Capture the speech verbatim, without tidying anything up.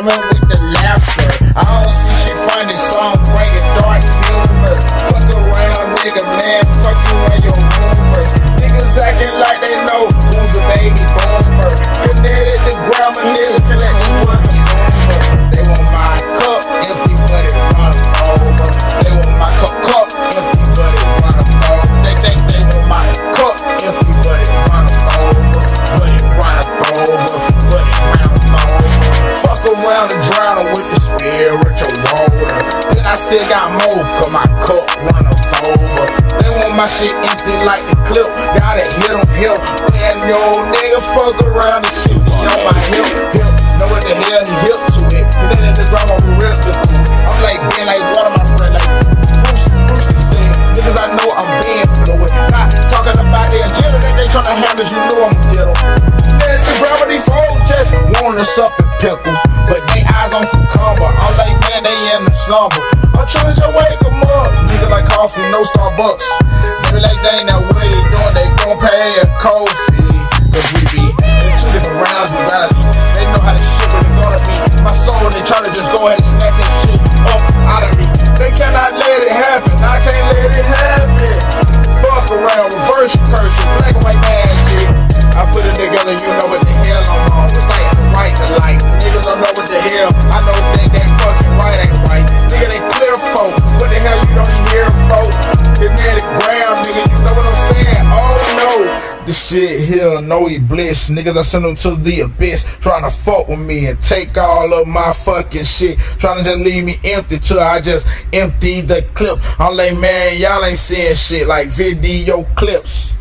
coming with the laughter. I don't see shit funny, so I'm bringing dark humor. Fuck around, nigga, man, fuck you and your rumors. Niggas acting like they know who's a baby boomer. Connected to grammar, niggas till that you was a boomer. They want my cup empty, but it run over. They want my cup cup empty, but it run over. They think they want my cup empty, but it run over. But it run over, but it run over. Fuck around and drown with the spiritual water. Then I still got more, cause my cup run over. They want my shit empty like the clip. Gotta hit them, hip. And yo, nigga, fuck around and shit be on my hip, hip. Know what the hell he hip to it. Then in the drama, we real to do. I'm like being like one of my friends, like Bruce, Bruce be saying, niggas, I know I'm being fluid. Not talking about the agenda that they tryna handle, you know I'm ghetto. Then the gravity folks just want us up and pickle. But they eyes on cucumber. I'm like, man, they in the slumber. I'm trying to wake them up. Nigga like coffee, no Starbucks. They be like, they ain't that way they doing, they gon' pay a cold fee. Cause we be in two different rounds, we gotta be. They know how this shit really gonna be. My soul, they tryna just go ahead and snap that shit up out of me. They cannot let it happen, I can't let it happen. Fuck around, reverse curse, black and white magic. I put it together, you know what the hell I'm on. It's like right to light. Niggas don't know what the hell. I know they ain't fucking right, ain't right. Nigga, they clear folk. What the hell you don't hear, folk? Kinetic ground, nigga, you know what I'm saying? Oh no. This shit here, no he bliss. Niggas, I send them to the abyss. Trying to fuck with me and take all of my fucking shit. Trying to just leave me empty till I just empty the clip. I'm like, man, y'all ain't seeing shit like video clips.